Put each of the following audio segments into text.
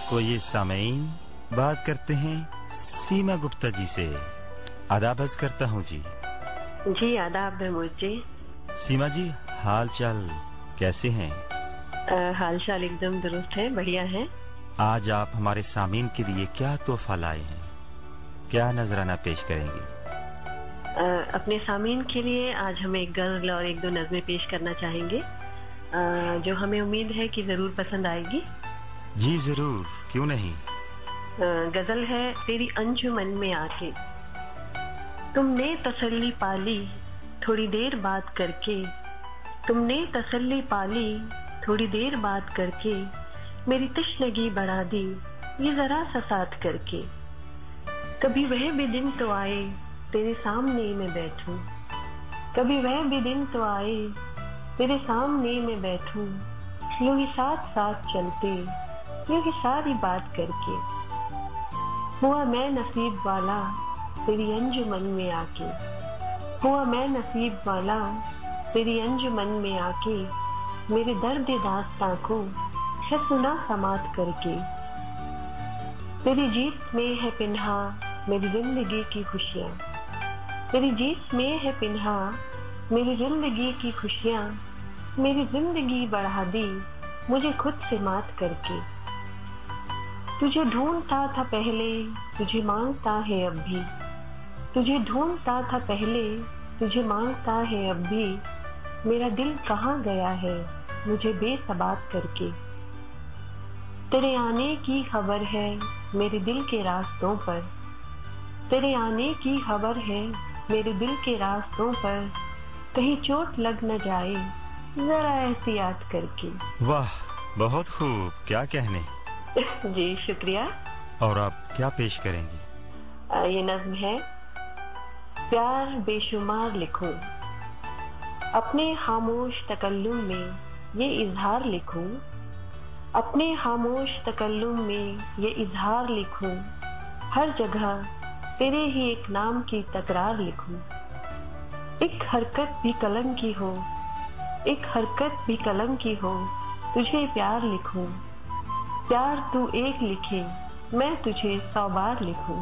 को ये सामीन बात करते हैं सीमा गुप्ता जी से। आदाब अर्ज करता हूँ जी। जी आदाब महमूद जी। सीमा जी, हाल चाल कैसे हैं? हाल चाल एकदम दुरुस्त है, बढ़िया है। आज आप हमारे सामीन के लिए क्या तोहफा लाए हैं, क्या नजराना पेश करेंगे? अपने सामीन के लिए आज हम एक गजल और एक दो नज़में पेश करना चाहेंगे, जो हमें उम्मीद है कि जरूर पसंद आएगी। जी जरूर, क्यों नहीं। गजल है तेरी अंजुमन में आके। तुमने तसल्ली पाली थोड़ी देर बात करके, तुमने तसल्ली पाली थोड़ी देर बात करके, मेरी तशनगी बढ़ा दी ये जरा सा साथ करके। कभी वह भी दिन तो आए तेरे सामने मैं बैठूं, कभी वह भी दिन तो आए तेरे सामने मैं बैठूं, यूं ही साथ साथ चलते यूं ही सारी बात करके। हुआ मैं नसीब वाला तेरी अंजुमन में आके, हुआ मैं नसीब वाला तेरी अंजुमन में आके, मेरे दर्द दास्तां को है सुना समात करके। तेरी जीत में है पिन्हा मेरी जिंदगी की खुशियाँ, तेरी जीत में है पिन्हा मेरी जिंदगी की खुशियाँ, मेरी जिंदगी बढ़ा दी मुझे खुद से मात करके। तुझे ढूंढता था पहले तुझे मांगता है अब भी, तुझे ढूंढता था पहले तुझे मांगता है अब भी, मेरा दिल कहाँ गया है मुझे बेसबात करके। तेरे आने की खबर है मेरे दिल के रास्तों पर, तेरे आने की खबर है मेरे दिल के रास्तों पर, कहीं चोट लग न जाए जरा एहतियात करके। वाह, बहुत खूब, क्या कहने। जी शुक्रिया। और आप क्या पेश करेंगी? ये नज्म है प्यार बेशुमार लिखूं, अपने खामोश तकल्लुम में ये इजहार लिखूं, अपने खामोश तकल्लुम में ये इजहार लिखूं, हर जगह तेरे ही एक नाम की तकरार लिखूं। एक हरकत भी कलम की हो, एक हरकत भी कलम की हो, तुझे प्यार लिखूं, प्यार तू एक लिखे मैं तुझे 100 बार लिखूं।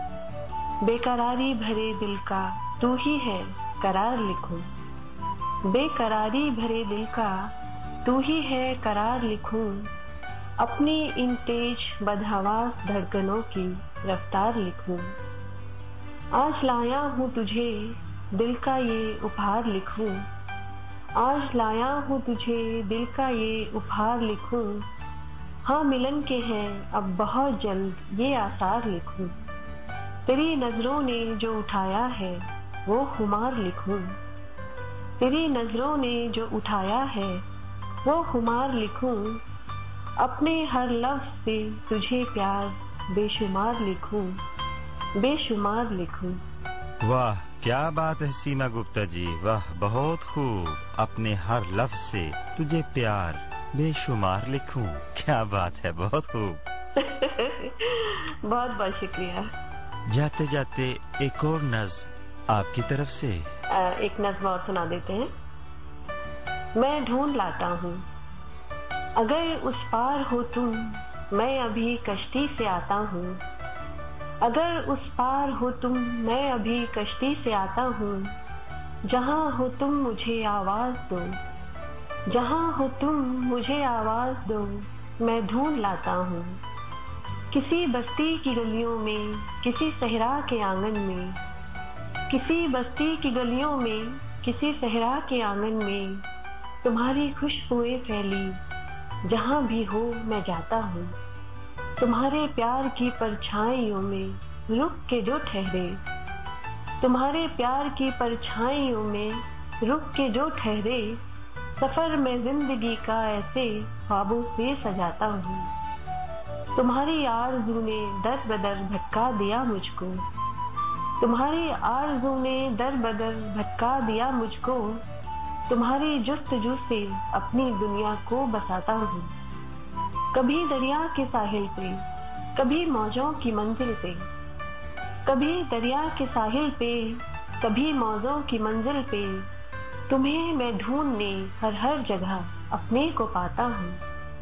बेकरारी भरे दिल का तू ही है करार लिखूं, बेकरारी भरे दिल का तू ही है करार लिखूं, अपनी इन तेज बदहवास धड़कनों की रफ्तार लिखूं। आज लाया हूँ तुझे दिल का ये उपहार लिखूं, आज लाया हूँ तुझे दिल का ये उपहार लिखूं, हाँ मिलन के हैं अब बहुत जल्द ये आसार लिखूं। तेरी नजरों ने जो उठाया है वो खुमार लिखूं, तेरी नजरों ने जो उठाया है वो खुमार लिखूं, अपने हर लफ्ज से तुझे प्यार बेशुमार लिखूं, बेशुमार लिखूं। वाह, क्या बात है सीमा गुप्ता जी, वाह बहुत खूब। अपने हर लफ्ज से तुझे प्यार बेशुमार लिखूं, क्या बात है, बहुत खूब। बहुत बहुत शुक्रिया। जाते जाते एक और नज्म आपकी तरफ से। एक नज्म और सुना देते हैं। मैं ढूंढ लाता हूँ अगर उस पार हो तुम, मैं अभी कश्ती से आता हूँ, अगर उस पार हो तुम मैं अभी कश्ती से आता हूँ, जहाँ हो तुम मुझे आवाज दो, जहाँ हो तुम मुझे आवाज दो, मैं ढूंढ लाता हूँ। किसी बस्ती की गलियों में, किसी सहरा के आंगन में, किसी बस्ती की गलियों में, किसी सहरा के आंगन में, तुम्हारी खुशबुएं फैली जहाँ भी हो मैं जाता हूँ। तुम्हारे प्यार की परछाइयों में रुक के जो ठहरे, तुम्हारे प्यार की परछाइयों में रुक के जो ठहरे, सफर में जिंदगी का ऐसे ख्वाबों से सजाता हूँ। तुम्हारी आरज़ू ने दर बदर भटका दिया मुझको, तुम्हारी आरज़ू ने दर बदर भटका दिया मुझको, तुम्हारी जुस्तजू से अपनी दुनिया को बसाता हूँ। कभी दरिया के साहिल पे, कभी मौजों की मंजिल पे, कभी दरिया के साहिल पे, कभी मौजों की मंजिल पे, तुम्हें मैं ढूंढने हर हर जगह अपने को पाता हूँ।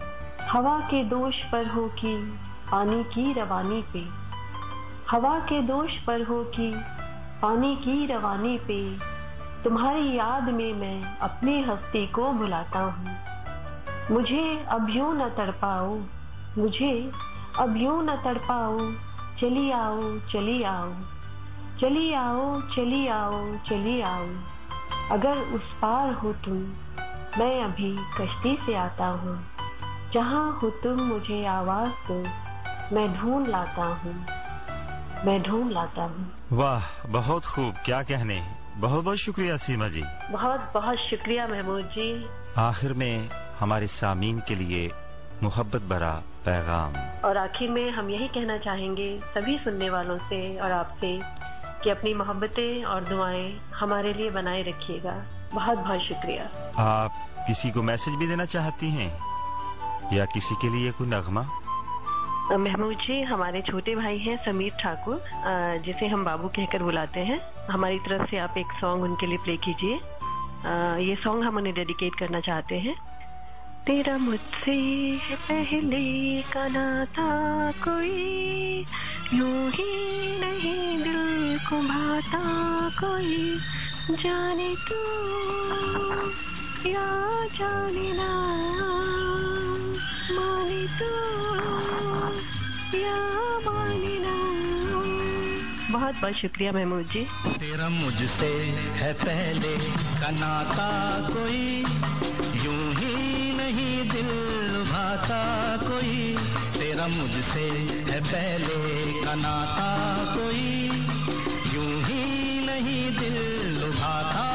हवा के दोष पर हो कि पानी की रवानी पे, हवा के दोष पर हो कि पानी की रवानी पे, तुम्हारी याद में मैं अपनी हस्ती को भुलाता हूँ। मुझे अब यूं न तड़पाओ, मुझे अब यूं न तड़पाओ, चली आओ चली आओ, चली आओ चली आओ चली आओ। अगर उस पार हो तुम, मैं अभी कश्ती से आता हूँ। जहाँ हो तुम मुझे आवाज दो, मैं ढूंढ लाता हूँ, मैं ढूंढ लाता हूँ। वाह, बहुत खूब, क्या कहने। बहुत बहुत शुक्रिया सीमा जी। बहुत बहुत शुक्रिया महमूद जी। आखिर में हमारे सामीन के लिए मोहब्बत भरा पैगाम। और आखिर में हम यही कहना चाहेंगे सभी सुनने वालों से और आपसे कि अपनी मोहब्बतें और दुआएं हमारे लिए बनाए रखिएगा। बहुत बहुत शुक्रिया। आप किसी को मैसेज भी देना चाहती हैं या किसी के लिए कोई नगमा? महमूद जी, हमारे छोटे भाई हैं समीर ठाकुर, जिसे हम बाबू कहकर बुलाते हैं। हमारी तरफ से आप एक सॉन्ग उनके लिए प्ले कीजिए। ये सॉन्ग हम उन्हें डेडिकेट करना चाहते हैं। तेरा मुझसे है पहले का नाता कोई, यूं ही नहीं दिल को भाता कोई, जाने तू या जाने ना, माने तू या माने ना। बहुत बहुत शुक्रिया महमूद जी। तेरा मुझसे है पहले का नाता कोई, यूं ही नहीं दिल भाता कोई, तेरा मुझसे है पहले का नाता कोई, यूं ही नहीं दिल भाता